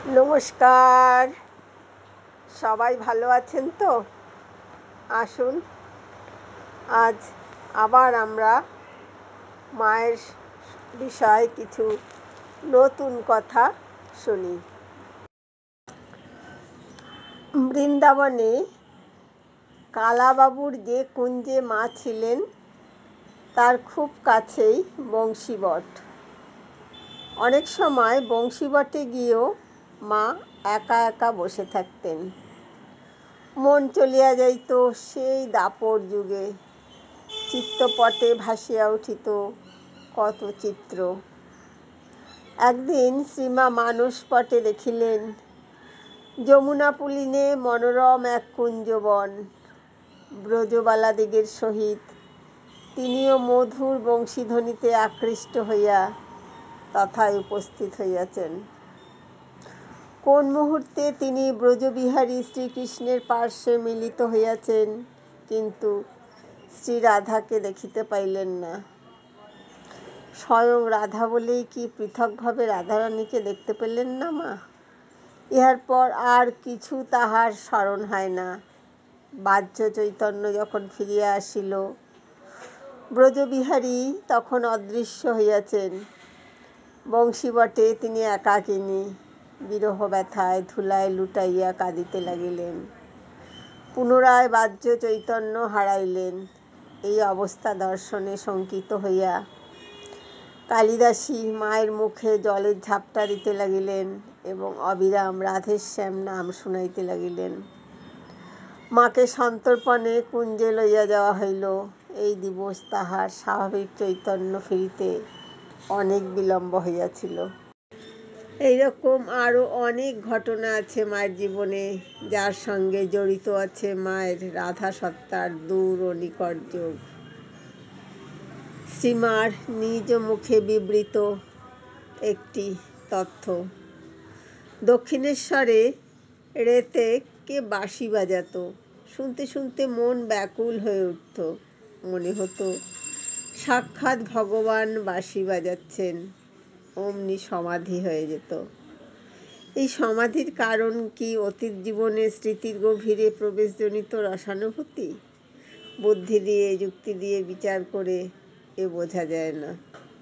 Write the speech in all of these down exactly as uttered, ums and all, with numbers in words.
নমস্কার, সবাই ভালো আছেন তো? আসুন আজ আবার আমরা মায়ের বিষয়ে কিছু নতুন কথা শুনি। বৃন্দাবনে কালাবাবুর যে কুঞ্জে মা ছিলেন তার খুব কাছেই বংশীবট। অনেক সময় বংশীবটে গিয়েও মা একা একা বসে থাকতেন। মন চলিয়া যাইত সেই দাপর যুগে। চিত্তপটে ভাসিয়া উঠিত কত চিত্র। একদিন শ্রীমা মানসপটে দেখিলেন যমুনা পুলিনে মনোরম এক কুঞ্জবন। ব্রজবালাদিগের সহিত তিনিও মধুর বংশীধ্বনিতে আকৃষ্ট হইয়া তথায় উপস্থিত হইয়াছেন। কোন মুহূর্তে তিনি ব্রজবিহারী শ্রীকৃষ্ণের পার্শ্বে মিলিত হইয়াছেন, কিন্তু শ্রী রাধাকে দেখিতে পাইলেন না। স্বয়ং রাধা বলেই কি পৃথকভাবে রাধারানীকে দেখতে পেলেন না মা? ইহার পর আর কিছু তাহার স্মরণ হয় না। বাহ্য চৈতন্য যখন ফিরিয়া আসিল, ব্রজবিহারী তখন অদৃশ্য হইয়াছেন। বংশীবটে তিনি একাকিনী, বিরহ ব্যথায় ধুলায় লুটাইয়া কাঁদিতে লাগিলেন। পুনরায় বাহ্য চৈতন্য হারাইলেন। এই অবস্থা দর্শনে শঙ্কিত হইয়া কালিদাসী মায়ের মুখে জলের ঝাপটা দিতে লাগিলেন এবং অবিরাম রাধেশ্যাম নাম শুনাইতে লাগিলেন। মাকে সন্তর্পণে কুঞ্জে লইয়া যাওয়া হইল। এই দিবস তাহার স্বাভাবিক চৈতন্য ফিরিতে অনেক বিলম্ব হইয়াছিল। এইরকম আরও অনেক ঘটনা আছে মায়ের জীবনে, যার সঙ্গে জড়িত আছে মায়ের রাধা সত্তার দূর ও নিকট যোগ। শ্রীমার নিজ মুখে বিবৃত একটি তথ্য। দক্ষিণেশ্বরে রেতে কে বাঁশি বাজাত, শুনতে শুনতে মন ব্যাকুল হয়ে উঠত। মনে হতো সাক্ষাৎ ভগবান বাঁশি বাজাচ্ছেন। অমনি সমাধি হয়ে যেত। এই সমাধির কারণ কি অতীত জীবনের স্মৃতির গভীরে প্রবেশজনিত রসানুভূতি? বুদ্ধি দিয়ে, যুক্তি দিয়ে বিচার করে এ বোঝা যায় না।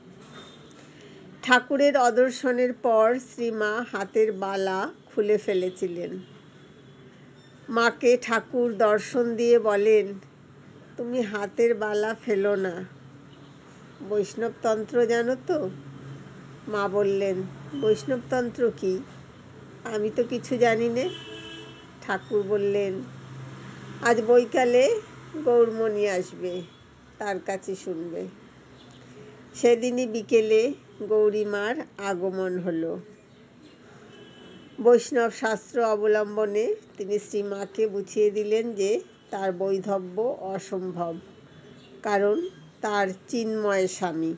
ঠাকুরের অদর্শনের পর শ্রীমা হাতের বালা খুলে ফেলেছিলেন। মাকে ঠাকুর দর্শন দিয়ে বলেন, তুমি হাতের বালা ফেলো না, বৈষ্ণবতন্ত্র জানো তো? মা বললেন, বৈষ্ণবতন্ত্র কি? আমি তো কিছু জানি নে। ঠাকুর বললেন, আজ বৈকালে গৌরমণি আসবে, তার কাছে শুনবে। সেদিনই বিকেলে গৌরীমার আগমন হল। বৈষ্ণব শাস্ত্র অবলম্বনে তিনি শ্রীমাকে বুঝিয়ে দিলেন যে তার বৈধব্য অসম্ভব, কারণ তার চিন্ময় স্বামী।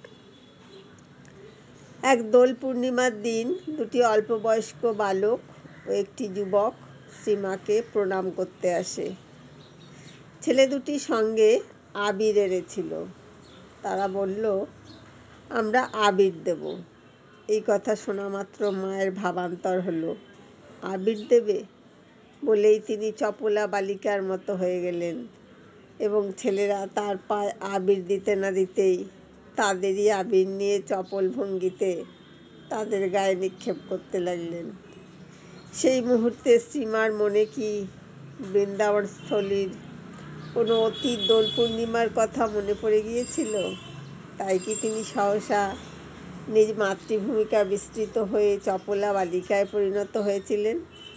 এক দোল পূর্ণিমার দিন দুটি অল্পবয়স্ক বালক ও একটি যুবক শ্রীমাকে প্রণাম করতে আসে। ছেলে দুটি সঙ্গে আবির এনেছিল। তারা বলল, আমরা আবির দেব। এই কথা শোনা মাত্র মায়ের ভাবান্তর হলো। আবির দেবে বলেই তিনি চপলা বালিকার মতো হয়ে গেলেন এবং ছেলেরা তার পায়ে আবির দিতে না দিতেই তাদেরই আবির নিয়ে চপল ভঙ্গিতে তাদের গায়ে নিক্ষেপ করতে লাগলেন। সেই মুহূর্তে শ্রীমার মনে কি বৃন্দাবনস্থলীর কোনো অতীত দোল পূর্ণিমার কথা মনে পড়ে গিয়েছিল? তাই কি তিনি সহসা নিজ মাতৃভূমিকা বিস্তৃত হয়ে চপলা বালিকায় পরিণত হয়েছিলেন?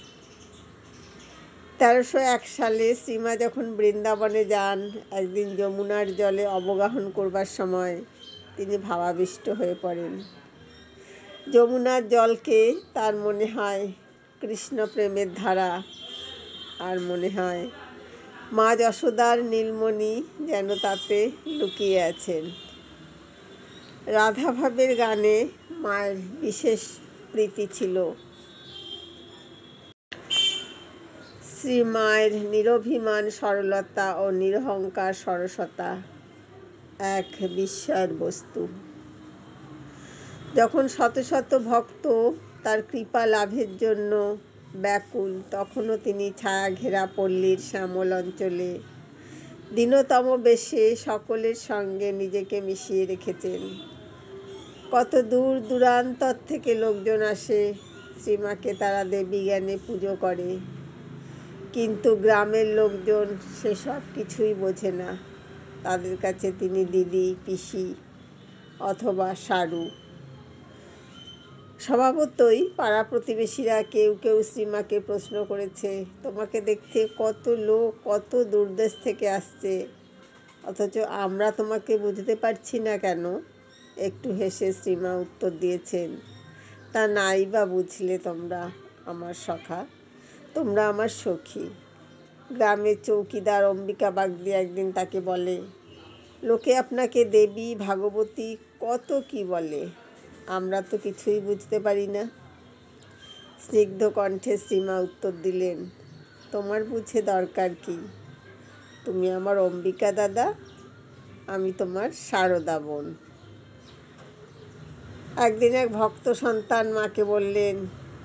তেরোশো এক সালে শ্রীমা যখন বৃন্দাবনে যান, একদিন যমুনার জলে অবগাহন করবার সময় তিনি ভাবাবিষ্ট হয়ে পড়েন। যমুনার জলকে তার মনে হয় কৃষ্ণ প্রেমের ধারা, আর মনে হয় মা যশোদার নীলমণি যেন তাতে লুকিয়ে আছেন। রাধাভাবের গানে মায়ের বিশেষ প্রীতি ছিল। শ্রীমায়ের নিরভিমান সরলতা ও নিরহংকার সরসতা এক বিস্ময়ের বস্তু। যখন শত শত ভক্ত তার কৃপা লাভের জন্য ব্যাকুল, তখনও তিনি ছায়া ঘেরা পল্লীর শ্যামল অঞ্চলে দীনতম বেশে সকলের সঙ্গে নিজেকে মিশিয়ে রেখেছেন। কত দূর দূরান্তর থেকে লোকজন আসে, শ্রীমাকে তারা দেবী জ্ঞানে পুজো করে, কিন্তু গ্রামের লোকজন সেসব কিছুই বোঝে না। তাদের কাছে তিনি দিদি, পিসি অথবা সারু। স্বভাবতই পাড়া প্রতিবেশীরা কেউ কেউ শ্রীমাকে প্রশ্ন করেছে, তোমাকে দেখতে কত লোক কত দূরদেশ থেকে আসছে, অথচ আমরা তোমাকে বুঝতে পারছি না কেন? একটু হেসে শ্রীমা উত্তর দিয়েছেন, তা নাই বা বুঝলে তোমরা আমার সখা, তোমরা আমার সখী। গ্রামের চৌকিদার অম্বিকা বাগদি একদিন তাকে বলে, লোকে আপনাকে দেবী ভাগবতী কত কি বলে, আমরা তো কিছুই বুঝতে পারি না। স্নিগ্ধ কণ্ঠে শ্রীমা উত্তর দিলেন, তোমার বুঝে দরকার কি? তুমি আমার অম্বিকা দাদা, আমি তোমার সারদা বোন। একদিন এক ভক্ত সন্তান মাকে বললেন,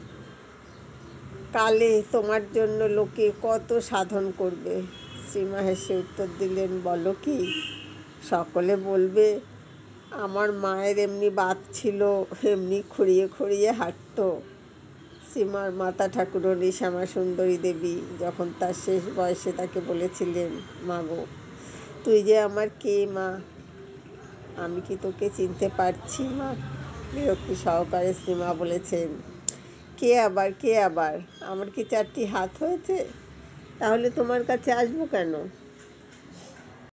কালে তোমার জন্য লোকে কত সাধন করবে। শ্রীমা হেসে উত্তর দিলেন, বলো কি? সকলে বলবে আমার মায়ের এমনি বাত ছিল, এমনি খুঁড়িয়ে খুঁড়িয়ে হাঁটত। শ্রীমার মাতা ঠাকুরানী শ্যামা সুন্দরী দেবী যখন তার শেষ বয়সে তাকে বলেছিলেন, মা গো, তুই যে আমার কে মা, আমি কি তোকে চিনতে পারছি মা? বিরক্তি সহকারে শ্রীমা বলেছেন, কে আবার কে আবার আমার কি চারটি হাত হয়েছে? তাহলে তোমার কাছে আসবো কেন?